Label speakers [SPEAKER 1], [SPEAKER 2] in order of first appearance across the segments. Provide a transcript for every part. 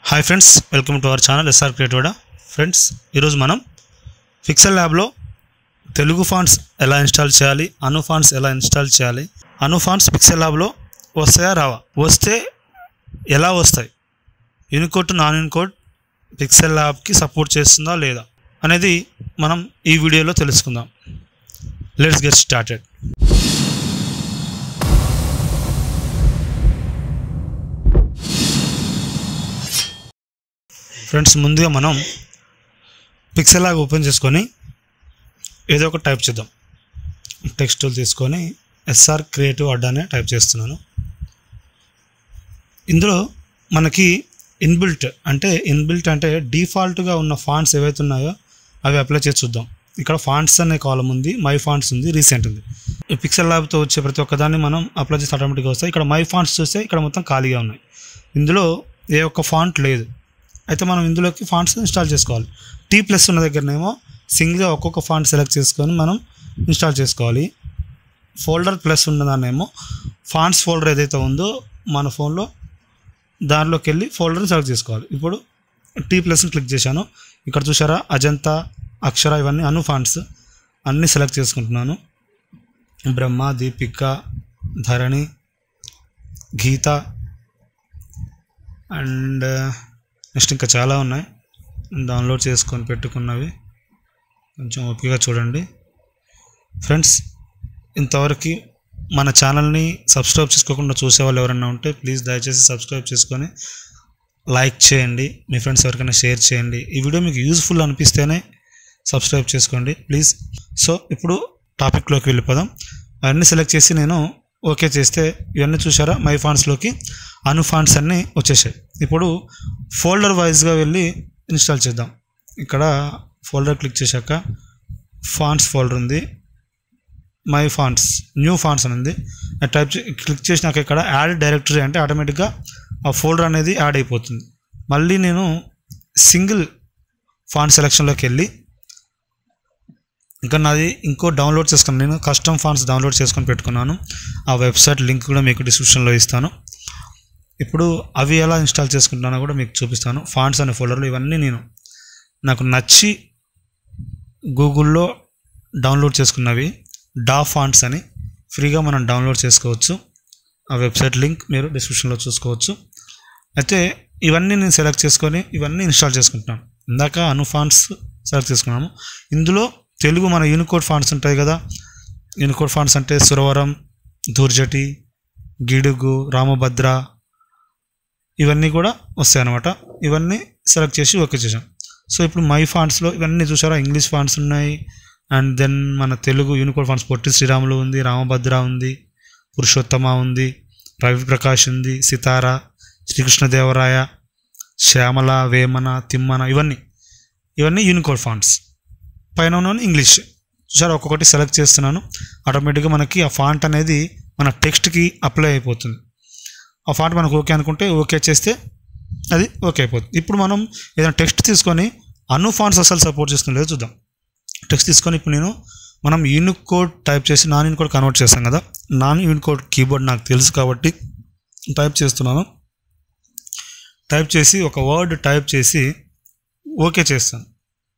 [SPEAKER 1] Hi friends, welcome to our channel SR creative. Friends, ఈరోజు మనం pixel ల్యాబ్లో Telugu fonts ఎలా ఇన్స్టాల్ చేయాలి, అను ఫాంట్స్ ఎలా ఇన్స్టాల్ చేయాలి, అను ఫాంట్స్ పిక్సెల్ ల్యాబ్లో వస్తాయా రావా, వస్తే ఎలా వస్తాయి, unicode to non unicode pixel ల్యాబ్కి సపోర్ట్ చేస్తుందా లేదా అనేది మనం ఈ వీడియోలో తెలుసుకుందాం. Let's get started. ఫ్రెండ్స్, ముందుగా మనం పిక్సెల్ ల్యాబ్ ఓపెన్ చేసుకొని ఏదో ఒక టైప్ చేద్దాం. టెక్స్ట్ టూల్ తీసుకొని ఎస్ఆర్ క్రియేటివ్ అడ్డా అనే టైప్ చేస్తున్నాను. ఇందులో మనకి ఇన్బిల్ట్ అంటే డిఫాల్ట్గా ఉన్న ఫాంట్స్ ఏవైతే ఉన్నాయో అవి అప్లై చేసి చూద్దాం. ఇక్కడ ఫాంట్స్ అనే కాలం ఉంది, మై ఫాంట్స్ ఉంది, రీసెంట్ ఉంది. ఈ పిక్సెల్ ల్యాబ్తో వచ్చే ప్రతి ఒక్కదాన్ని మనం అప్లై చేసి ఆటోమేటిక్గా వస్తాయి. ఇక్కడ మై ఫాంట్స్ చూస్తే ఇక్కడ మొత్తం ఖాళీగా ఉన్నాయి, ఇందులో ఏ ఒక్క ఫాంట్ లేదు. అయితే మనం ఇందులోకి ఫాంట్స్ ఇన్స్టాల్ చేసుకోవాలి. T+ ఉన్న దగ్గరనేమో సింగిల్గా ఒక్కొక్క ఫాంట్ సెలెక్ట్ చేసుకొని మనం ఇన్స్టాల్ చేసుకోవాలి. ఫోల్డర్ ప్లస్ ఉన్నదాన్నేమో ఫాంట్స్ ఫోల్డర్ ఏదైతే ఉందో మన ఫోన్లో దానిలోకి వెళ్ళి ఫోల్డర్ని సెలెక్ట్ చేసుకోవాలి. ఇప్పుడు T+ని క్లిక్ చేశాను. ఇక్కడ చూసారా, అజంతా, అక్షర, ఇవన్నీ అను ఫాంట్స్ అన్నీ సెలెక్ట్ చేసుకుంటున్నాను. బ్రహ్మ, దీపిక, ధరణి, గీత అండ్ నెక్స్ట్ ఇంకా చాలా ఉన్నాయి, డౌన్లోడ్ చేసుకొని పెట్టుకున్నవి. కొంచెం ఓపికగా చూడండి. ఫ్రెండ్స్, ఇంతవరకు మన ఛానల్ని సబ్స్క్రైబ్ చేసుకోకుండా చూసేవాళ్ళు ఎవరైనా ఉంటే ప్లీజ్ దయచేసి సబ్స్క్రైబ్ చేసుకొని లైక్ చేయండి, మీ ఫ్రెండ్స్ ఎవరికైనా షేర్ చేయండి. ఈ వీడియో మీకు యూజ్ఫుల్ అనిపిస్తేనే సబ్స్క్రైబ్ చేసుకోండి ప్లీజ్. సో ఇప్పుడు టాపిక్లోకి వెళ్ళిపోదాం. అవన్నీ సెలెక్ట్ చేసి నేను ఓకే చేస్తే ఇవన్నీ చూసారా, మై ఫాంట్స్లోకి అను ఫాంట్స్ అన్నీ వచ్చేసాయి. ఇప్పుడు ఫోల్డర్ వైజ్గా వెళ్ళి ఇన్స్టాల్ చేద్దాం. ఇక్కడ ఫోల్డర్ క్లిక్ చేశాక ఫాంట్స్ ఫోల్డర్ ఉంది, మై ఫాంట్స్, న్యూ ఫాంట్స్ అని ఉంది. టైప్ క్లిక్ చేసినాక ఇక్కడ యాడ్ డైరెక్టరీ అంటే ఆటోమేటిక్గా ఆ ఫోల్డర్ అనేది యాడ్ అయిపోతుంది. మళ్ళీ నేను సింగిల్ ఫాంట్ సెలెక్షన్లోకి వెళ్ళి ఇంకా నాది ఇంకో డౌన్లోడ్ చేసుకున్నాను, నేను కస్టమ్ ఫాంట్స్ డౌన్లోడ్ చేసుకొని పెట్టుకున్నాను. ఆ వెబ్సైట్ లింక్ కూడా మీకు డిస్క్రిప్షన్లో ఇస్తాను. ఇప్పుడు అవి ఎలా ఇన్స్టాల్ చేసుకుంటున్నానో కూడా మీకు చూపిస్తాను. ఫాంట్స్ అనే ఫోల్డర్లో ఇవన్నీ నేను నాకు నచ్చి గూగుల్లో డౌన్లోడ్ చేసుకున్నవి, డా ఫాంట్స్ అని ఫ్రీగా మనం డౌన్లోడ్ చేసుకోవచ్చు. ఆ వెబ్సైట్ లింక్ మీరు డిస్క్రిప్షన్లో చూసుకోవచ్చు. అయితే ఇవన్నీ నేను సెలెక్ట్ చేసుకొని ఇవన్నీ ఇన్స్టాల్ చేసుకుంటున్నాను. ఇందాక అను ఫాంట్స్ సెలెక్ట్ చేసుకున్నాము. ఇందులో తెలుగు మన యూనికోడ్ ఫాంట్స్ ఉంటాయి కదా, యూనికోడ్ ఫాంట్స్ అంటే సురవరం, ధూర్జటి, గిడుగు, రామభద్ర ఇవన్నీ కూడా వస్తాయి అన్నమాట. ఇవన్నీ సెలెక్ట్ చేసి ఓకే చేసాం. సో ఇప్పుడు మై ఫాంట్స్లో ఇవన్నీ చూసారా, ఇంగ్లీష్ ఫాంట్స్ ఉన్నాయి. అండ్ దెన్ మన తెలుగు యూనికోడ్ ఫాంట్స్ పొట్టి శ్రీరాములు ఉంది, రామభద్ర ఉంది, పురుషోత్తమ ఉంది, రవి ప్రకాష్ ఉంది, సితార, శ్రీకృష్ణదేవరాయ, శ్యామల, వేమన, తిమ్మన, ఇవన్నీ యూనికోడ్ ఫాంట్స్. పైన ఉన్న ఇంగ్లీష్ చూసారా, ఒక్కొక్కటి సెలెక్ట్ చేస్తున్నాను. ఆటోమేటిక్గా మనకి ఆ ఫాంట్ అనేది మన టెక్స్ట్కి అప్లై అయిపోతుంది. ఆ ఫాంట్ మనకు ఓకే అనుకుంటే ఓకే చేస్తే అది ఓకే అయిపోతుంది. ఇప్పుడు మనం ఏదైనా టెక్స్ట్ తీసుకొని అను ఫాంట్స్ అసలు సపోర్ట్ చేస్తుందో లేదో చూద్దాం. టెక్స్ట్ తీసుకొని ఇప్పుడు మనం యూనికోడ్ టైప్ చేసి నాన్ యూనికోడ్ కన్వర్ట్ చేస్తాం కదా, నాన్ యూనికోడ్ కీబోర్డ్ నాకు తెలుసు కాబట్టి టైప్ చేస్తున్నాను. టైప్ చేసి ఒక వర్డ్ టైప్ చేసి ఓకే చేస్తాను.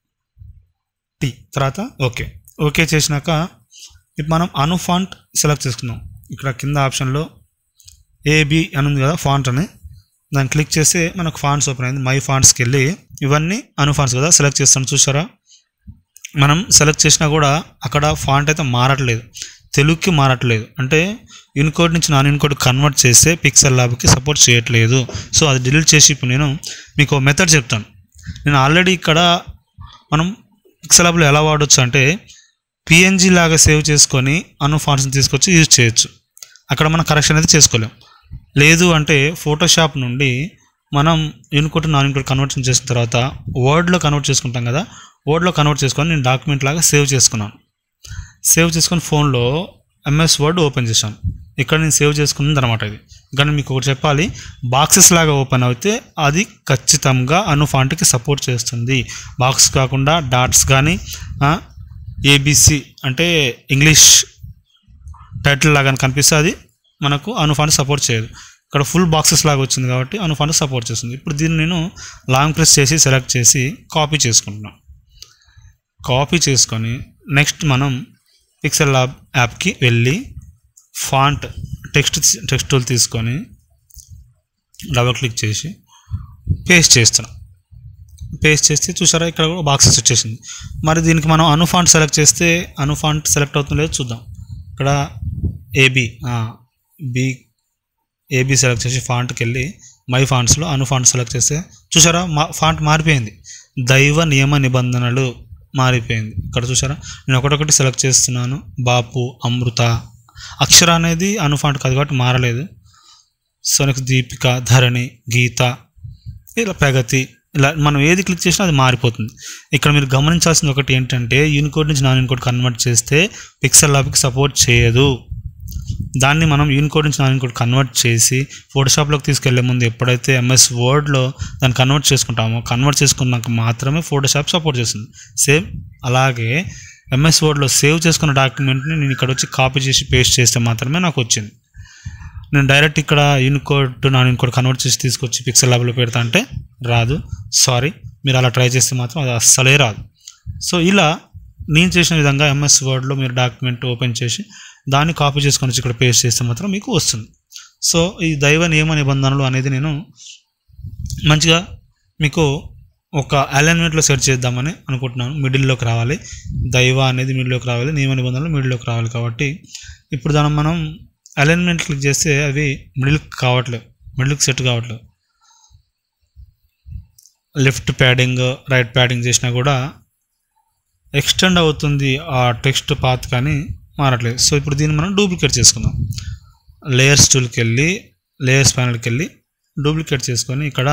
[SPEAKER 1] తర్వాత ఓకే చేసినాక ఇప్పుడు మనం అను ఫాంట్ సెలెక్ట్ చేసుకున్నాం. ఇక్కడ కింద ఆప్షన్లో ఏబి అని ఉంది కదా, ఫాంట్ అని, దాన్ని క్లిక్ చేస్తే మనకు ఫాంట్స్ ఓపెన్ అయింది. మై ఫాంట్స్కి వెళ్ళి ఇవన్నీ అను ఫాంట్స్ కదా సెలెక్ట్ చేస్తాను. చూసారా, మనం సెలెక్ట్ చేసినా కూడా అక్కడ ఫాంట్ అయితే మారట్లేదు, తెలుగుకి మారట్లేదు. అంటే యూనికోడ్ నుంచి నాన్ యూనికోడ్ కన్వర్ట్ చేస్తే పిక్సెల్ ల్యాబ్కి సపోర్ట్ చేయట్లేదు. సో అది డిలీట్ చేసి ఇప్పుడు నేను మీకు మెథడ్ చెప్తాను. నేను ఆల్రెడీ ఇక్కడ మనం పిక్సెల్ ల్యాబ్లో ఎలా వాడవచ్చు అంటే PNG లాగా సేవ్ చేసుకొని అను ఫాంట్స్ని తీసుకొచ్చి యూజ్ చేయొచ్చు. అక్కడ మనం కరెక్షన్ అయితే చేసుకోలేం. లేదు అంటే ఫోటోషాప్ నుండి మనం యూనికోడ్ నాన్ యూనికోడ్ కన్వర్షన్ చేసిన తర్వాత వర్డ్లో కన్వర్ట్ చేసుకుంటాం కదా, వర్డ్లో కన్వర్ట్ చేసుకొని నేను డాక్యుమెంట్ లాగా సేవ్ చేసుకున్నాను. సేవ్ చేసుకొని ఫోన్లో MS వర్డ్ ఓపెన్ చేశాను. ఇక్కడ నేను సేవ్ చేసుకున్నది అనమాట ఇది. కానీ మీకు ఒకటి చెప్పాలి, బాక్సెస్ లాగా ఓపెన్ అయితే అది ఖచ్చితంగా అను ఫాంట్కి సపోర్ట్ చేస్తుంది. బాక్స్ కాకుండా డాట్స్ కానీ ABC అంటే ఇంగ్లీష్ టైటిల్ లాగా కనిపిస్తే అది మనకు అను ఫాంట్ సపోర్ట్ చేయదు. ఇక్కడ ఫుల్ బాక్సెస్ లాగా వచ్చింది కాబట్టి అనుఫాంట్ సపోర్ట్ చేస్తుంది. ఇప్పుడు దీన్ని నేను లాంగ్ ప్రెస్ చేసి సెలెక్ట్ చేసి కాపీ చేసుకుంటున్నాను. కాపీ చేసుకొని నెక్స్ట్ మనం పిక్సెల్ ల్యాబ్ యాప్కి వెళ్ళి ఫాంట్ టెక్స్ట్ టూల్ తీసుకొని డబుల్ క్లిక్ చేసి పేస్ట్ చేస్తున్నాం. పేస్ట్ చేస్తే చూసారా ఇక్కడ కూడా బాక్సెస్ వచ్చేసింది. మరి దీనికి మనం అనుఫాంట్ సెలెక్ట్ చేస్తే అనుఫాంట్ సెలెక్ట్ అవుతుందో లేదో చూద్దాం. ఇక్కడ ఏబీ సెలెక్ట్ చేసి ఫాంట్కి వెళ్ళి మై ఫాంట్స్లో అనుఫాంట్ సెలెక్ట్ చేస్తే చూసారా ఫాంట్ మారిపోయింది. దైవ నియమ నిబంధనలు మారిపోయింది. ఇక్కడ చూసారా నేను ఒకటొకటి సెలెక్ట్ చేస్తున్నాను. బాపు, అమృత, అక్షర అనేది అనుఫాంట్ కాదు కాబట్టి మారలేదు. సో నెక్స్ట్ దీపిక, ధరణి, గీత, ఇలా ప్రగతి, ఇలా మనం ఏది క్లిక్ చేసినా అది మారిపోతుంది. ఇక్కడ మీరు గమనించాల్సింది ఒకటి ఏంటంటే యూనికోడ్ నుంచి నాన్ యూనికోడ్ కన్వర్ట్ చేస్తే పిక్సెల్ ల్యాబ్కి సపోర్ట్ చేయదు. దాన్ని మనం యూనికోడ్ నుంచి నాన్ యూనికోడ్ కన్వర్ట్ చేసి ఫోటోషాప్లోకి తీసుకెళ్లే ముందు ఎప్పుడైతే ఎంఎస్ వర్డ్లో దాన్ని కన్వర్ట్ చేసుకుంటామో కన్వర్ట్ చేసుకున్నాక మాత్రమే ఫోటోషాప్ సపోర్ట్ చేస్తుంది. సేమ్ అలాగే ఎంఎస్ వర్డ్లో సేవ్ చేసుకున్న డాక్యుమెంట్ని నేను ఇక్కడ వచ్చి కాపీ చేసి పేస్ట్ చేస్తే మాత్రమే నాకు వచ్చింది. నేను డైరెక్ట్ ఇక్కడ unicode to non unicode convert చేసి తీసుకొచ్చి పిక్సెల్ ల్యాబ్లో పెడతా అంటే రాదు. సారీ, మీరు అలా ట్రై చేస్తే మాత్రం అది అస్సలే రాదు. సో ఇలా నేను చేసిన విధంగా ఎంఎస్ వర్డ్లో మీరు డాక్యుమెంట్ ఓపెన్ చేసి దాన్ని కాపీ చేసుకొని వచ్చి ఇక్కడ పేస్ట్ చేస్తే మాత్రం మీకు వస్తుంది. సో ఈ దైవ నియమ నిబంధనలు అనేది నేను మంచిగా మీకు ఒక అలైన్మెంట్లో సెట్ చేద్దామని అనుకుంటున్నాను. మిడిల్లోకి రావాలి, దైవ అనేది మిడిల్లోకి రావాలి, నియమ నిబంధనలు మిడిల్లోకి రావాలి. కాబట్టి ఇప్పుడు దాన్ని మనం అలైన్మెంట్ క్లిక్ చేస్తే అవి మిడిల్కి సెట్ కావట్లేదు. లెఫ్ట్ ప్యాడింగ్ రైట్ ప్యాడింగ్ చేసినా కూడా ఎక్స్టెండ్ అవుతుంది ఆ టెక్స్ట్ పాత్ కానీ మారట్లేదు. సో ఇప్పుడు దీన్ని మనం డూప్లికేట్ చేసుకుందాం. లేయర్స్ టూల్కి వెళ్ళి లేయర్స్ ప్యానల్కి వెళ్ళి డూప్లికేట్ చేసుకొని ఇక్కడ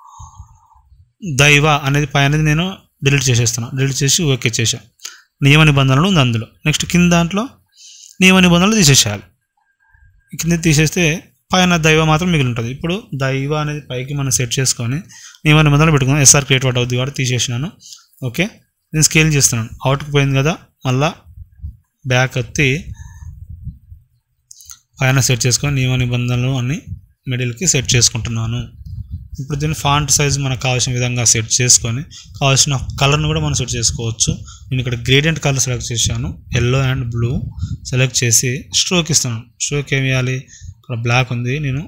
[SPEAKER 1] దైవ అనేది పై అనేది నేను డిలీట్ చేసేస్తున్నాను. డిలీట్ చేసి ఓకే చేశాను. నియమ నిబంధనలు ఉంది అందులో. నెక్స్ట్ కింద దాంట్లో నియమ నిబంధనలు తీసేసేయాలి. కింద తీసేస్తే పైన దైవ మాత్రం మిగిలి ఉంటుంది. ఇప్పుడు దైవ అనేది పైకి మనం సెట్ చేసుకొని నియమ నిబంధనలు పెట్టుకున్నాం. ఎస్ఆర్ క్రియేట్ వాట్ అవుతుంది కాబట్టి తీసేసినాను. ఓకే, నేను స్కేల్ చేస్తున్నాను. అవుట్కి పోయింది కదా, మళ్ళీ బ్యాక్ ఎత్తి పైన సెట్ చేసుకొని నియమ నిబంధనలు అన్ని మిడిల్కి సెట్ చేసుకుంటున్నాను. ఇప్పుడు దీన్ని ఫాంట్ సైజ్ మనకు కావాల్సిన విధంగా సెట్ చేసుకొని కావాల్సిన కలర్ని కూడా మనం సెట్ చేసుకోవచ్చు. నేను ఇక్కడ గ్రేడియంట్ కలర్ సెలెక్ట్ చేశాను. ఎల్లో అండ్ బ్లూ సెలెక్ట్ చేసి స్ట్రోక్ ఇస్తున్నాను. స్ట్రోక్ ఏమి ఇవ్వాలి, ఇక్కడ బ్లాక్ ఉంది, నేను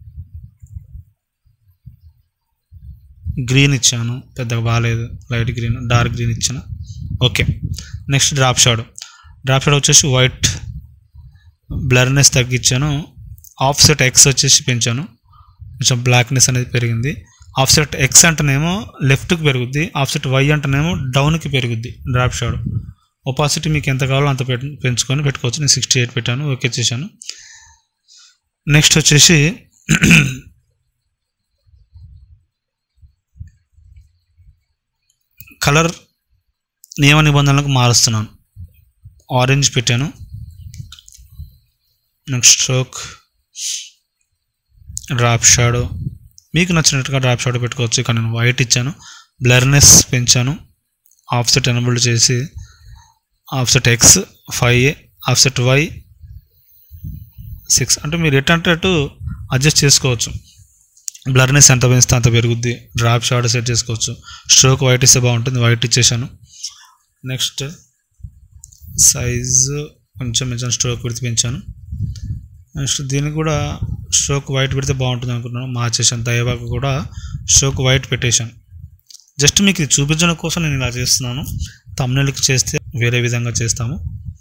[SPEAKER 1] గ్రీన్ ఇచ్చాను. పెద్దగా బాగాలేదు, లైట్ గ్రీన్, డార్క్ గ్రీన్ ఇచ్చాను. ఓకే, నెక్స్ట్ డ్రాప్ షాడో వచ్చేసి వైట్, బ్లర్నెస్ తగ్గించాను. ఆఫ్సెట్ ఎక్స్ వచ్చేసి పెంచాను, కొంచెం బ్లాక్నెస్ అనేది పెరిగింది. ఆఫ్సెట్ ఎక్స్ అంటేనేమో లెఫ్ట్కి పెరుగుద్ది, ఆఫ్సెట్ వై అంటేనేమో డౌన్కి పెరుగుద్ది డ్రాప్ షాడో. ఒపాసిటీ మీకు ఎంత కావాలో అంత పెంచుకొని పెట్టుకోవచ్చు. నేను 68 పెట్టాను, ఓకే చేశాను. నెక్స్ట్ వచ్చేసి కలర్ నియమ నిబంధనలకు మారుస్తున్నాను. ఆరెంజ్ పెట్టాను. నెక్స్ట్ స్ట్రోక్, డ్రాప్ షాడో మీకు నచ్చినట్టుగా డ్రాప్ షాడో పెట్టుకోవచ్చు. ఇక్కడ నేను వైట్ ఇచ్చాను. బ్లర్నెస్ పెంచాను. ఆఫ్సెట్ ఎనబుల్ చేసి ఆఫ్సెట్ ఎక్స్ 5, ఆఫ్సెట్ వై 6 అంటే మీరు ఎట్టంటే అటు అడ్జస్ట్ చేసుకోవచ్చు. బ్లర్నెస్ ఎంత పెంచితే అంత పెరుగుద్ది. డ్రాప్ షాడో సెట్ చేసుకోవచ్చు. స్ట్రోక్ వైట్ ఇస్తే బాగుంటుంది, వైట్ ఇచ్చేసాను. నెక్స్ట్ సైజు కొంచెం స్ట్రోక్ విడ్త్ పెంచాను. నెక్స్ట్ దీనికి కూడా స్ట్రోక్ వైట్ పెడితే బాగుంటుంది అనుకున్నాను, మార్చేసాను. దైవాకు కూడా స్ట్రోక్ వైట్ పెట్టేశాను. జస్ట్ మీకు ఇది చూపించడం కోసం నేను ఇలా చేస్తున్నాను. థంబ్నెయిల్కి చేస్తే వేరే విధంగా చేస్తాము.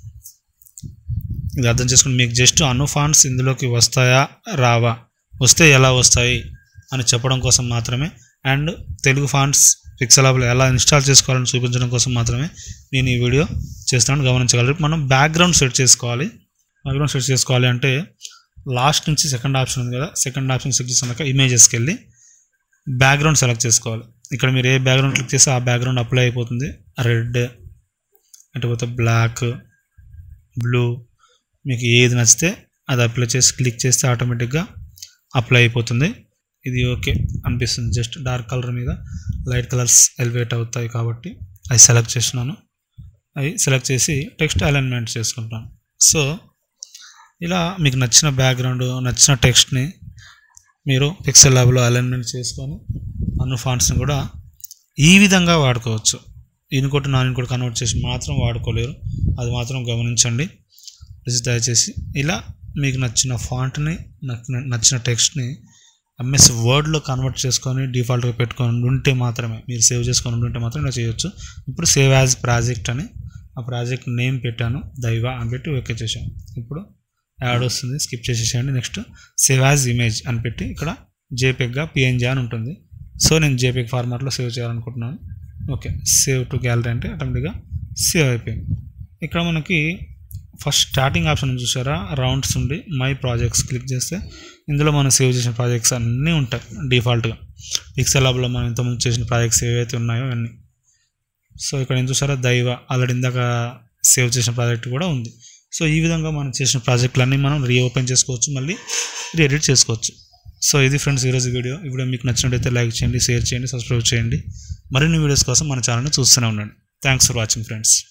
[SPEAKER 1] ఇది అర్థం చేసుకుని మీకు జస్ట్ అనుఫాంట్స్ ఇందులోకి వస్తాయా రావా, వస్తే ఎలా వస్తాయి అని చెప్పడం కోసం మాత్రమే, అండ్ తెలుగు ఫాంట్స్ పిక్సెల్ ల్యాబ్లో ఎలా ఇన్స్టాల్ చేసుకోవాలని చూపించడం కోసం మాత్రమే నేను ఈ వీడియో చేస్తున్నాను. గమనించగలరు. మనం బ్యాక్గ్రౌండ్ సెట్ చేసుకోవాలి. బ్యాక్గ్రౌండ్ సెట్ చేసుకోవాలి అంటే లాస్ట్ నుంచి సెకండ్ ఆప్షన్ ఉంది కదా, సెకండ్ ఆప్షన్ సెలెక్ట్ చేసుకున్నాక ఇమేజెస్కి వెళ్ళి బ్యాక్గ్రౌండ్ సెలెక్ట్ చేసుకోవాలి. ఇక్కడ మీరు ఏ బ్యాక్గ్రౌండ్ క్లిక్ చేస్తే ఆ బ్యాక్గ్రౌండ్ అప్లై అయిపోతుంది. రెడ్ లేకపోతే బ్లాక్, బ్లూ, మీకు ఏది నచ్చితే అది అప్లై చేసి క్లిక్ చేస్తే ఆటోమేటిక్గా అప్లై అయిపోతుంది. ఇది ఓకే అనిపిస్తుంది. జస్ట్ డార్క్ కలర్ మీద లైట్ కలర్స్ ఎలివేట్ అవుతాయి కాబట్టి అవి సెలెక్ట్ చేస్తున్నాను. అవి సెలెక్ట్ చేసి టెక్స్ట్ అలైన్మెంట్ చేసుకుంటాను. సో ఇలా మీకు నచ్చిన బ్యాక్గ్రౌండ్, నచ్చిన టెక్స్ట్ని మీరు పిక్సెల్ ల్యాబ్లో అలైన్మెంట్ చేసుకొని అన్ని ఫాంట్స్ని కూడా ఈ విధంగా వాడుకోవచ్చు. ఇన్కోట్ నాన్ ఇన్కోట్ కన్వర్ట్ చేసి మాత్రం వాడుకోలేరు, అది మాత్రం గమనించండి ప్లీజ్ దయచేసి. ఇలా మీకు నచ్చిన ఫాంట్ని నచ్చిన టెక్స్ట్ని ఎంఎస్ వర్డ్లో కన్వర్ట్ చేసుకొని డిఫాల్ట్గా పెట్టుకొని ఉంటే మాత్రమే, మీరు సేవ్ చేసుకొని ఉంటే మాత్రం ఇలా చేయొచ్చు. ఇప్పుడు సేవ్ యాజ్ ప్రాజెక్ట్ అని ఆ ప్రాజెక్ట్ నేమ్ పెట్టాను, దైవ అని పెట్టి ఓకే చేశాను. ఇప్పుడు యాడ్ వస్తుంది, స్కిప్ చేసేసేయండి. నెక్స్ట్ సేవ్ యాజ్ ఇమేజ్ అని పెట్టి ఇక్కడ జేపెగ్గా పిఎన్జీ అని ఉంటుంది. సో నేను జేపెగ్ ఫార్మాట్లో సేవ్ చేయాలనుకుంటున్నాను. ఓకే, సేవ్ టు గ్యాలరీ అంటే ఆటోమేటిక్గా సేవ్ అయిపోయింది. ఇక్కడ మనకి ఫస్ట్ స్టార్టింగ్ ఆప్షన్ చూసారా, రౌండ్స్ ఉండి మై ప్రాజెక్ట్స్ క్లిక్ చేస్తే ఇందులో మనం సేవ్ చేసిన ప్రాజెక్ట్స్ అన్నీ ఉంటాయి డిఫాల్ట్గా. పిక్సెల్ ల్యాబ్లో మనం ఇంతకుముందు చేసిన ప్రాజెక్ట్స్ ఏవైతే ఉన్నాయో అన్నీ. సో ఇక్కడ ఏం చూసారా, దైవ ఆల్రెడీ ఇందాక సేవ్ చేసిన ప్రాజెక్ట్ కూడా ఉంది. సో ఈ విధంగా మనం చేసిన ప్రాజెక్టులన్నీ మనం రీఓపెన్ చేసుకోవచ్చు, మళ్ళీ రీఎడిట్ చేసుకోవచ్చు. సో ఇది ఫ్రెండ్స్ ఈరోజు వీడియో. ఈ వీడియో మీకు నచ్చినట్టయితే లైక్ చేయండి, షేర్ చేయండి, సబ్స్క్రైబ్ చేయండి. మరిన్ని వీడియోస్ కోసం మన ఛానల్ని చూస్తూనే ఉండండి. Thanks for watching friends.